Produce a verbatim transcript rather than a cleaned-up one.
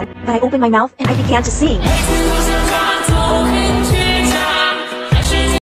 But I opened my mouth and I began to sing.